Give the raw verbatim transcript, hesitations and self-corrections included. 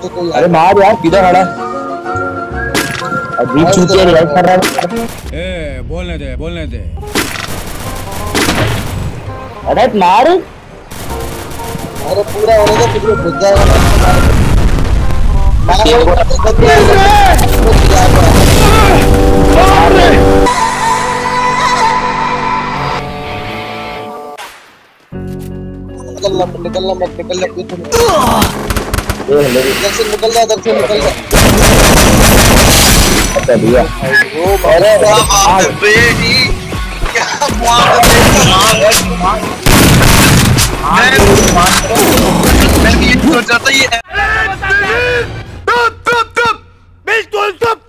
तो कोई अरे मार यार, किधर खड़ा है? अजीब चूतिया रिवाइव कर रहा है। ए बोलने दे बोलने दे। अरे मार। अरे पूरा होने दे, फिर घुस जाएगा ना। निकलना निकलना मत निकलना इधर से निकल जा, इधर से निकल जा। अच्छा भैया ओ अरे बेटी क्या बात है। मैं भी सोच रहा था ये बिल्कुल सब